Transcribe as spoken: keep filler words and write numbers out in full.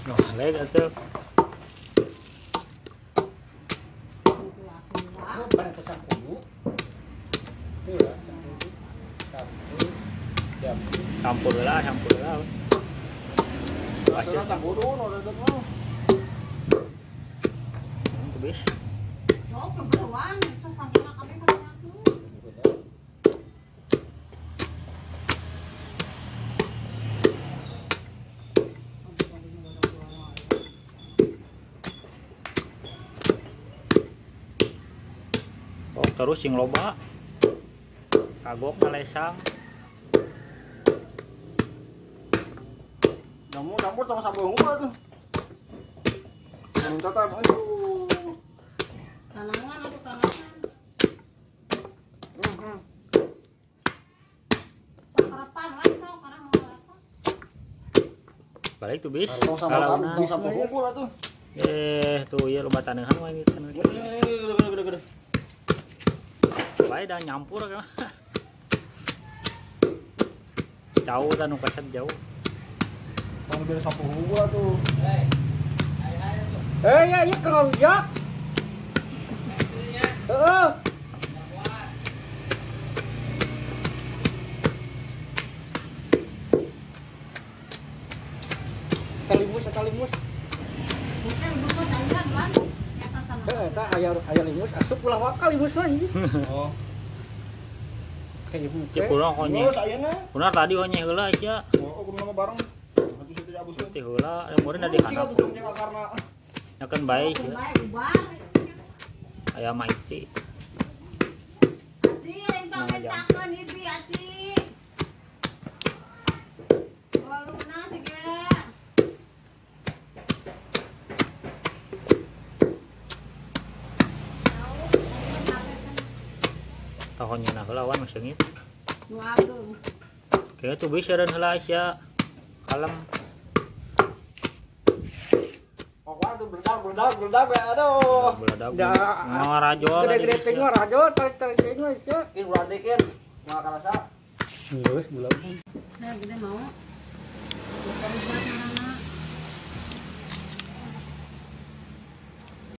Noh, lain atuh. Oh, banyak kesan kubu. Tuh ya, campur. Campur. Campur. Campur lah, campur lah. Pasir campur dulu, udah udah mau. Habis. Oh, keberuan, terus sampai kami pada aku. Oh, terus sing loba. Kagok ngalesang. Namun campur sama sambal gua tuh. Minta tam, aduh. Kanangan atau kanangan. Hmm. Sakarapan wae sok karang mau apa. Balik tuh bis. Kalau sama Kalauna. kamu sama gua tuh. Eh, tuh ya loba taneuhan wae ini taneuhan. Gede gede gede gede. Bae dah nyampur kan. Jauh dan nu kaset jauh. Kalau beli sampul gua tuh. Eh ya ya kalau ya. Heeh. Talimus talimus. Mungkin gua cairan lan. Eta tanah. Eh eta aya aya limus asup ulah wakal limus mah ini. Oh. Kayak Cek kurang konye. Oh, sayana. Benar tadi konye heula aja. Oh, kudu nama bareng. Satu saya tidak abus. Teh heula, meureun di Cika handap. tuh jangan karena Nyakeun bae Baik, ya. baik, ubar. Aya maiti. Aci, yang pamintakeun ibi aci. Waluna sih ge. Tahonnya nah heula wan masengit. Nu ageung. Kayaknya tuh bisa dan heula aja. Kalem. pokoknya tuh berdak berdak berdak ya aduh. Beladak. Da Ngarajol. gede-gede teh mah rajo tarik-tarik teh mah sia. Ini bulan dikit. Mau kerasa. Geus bulan. Nah, gede mau. Bukan buat anak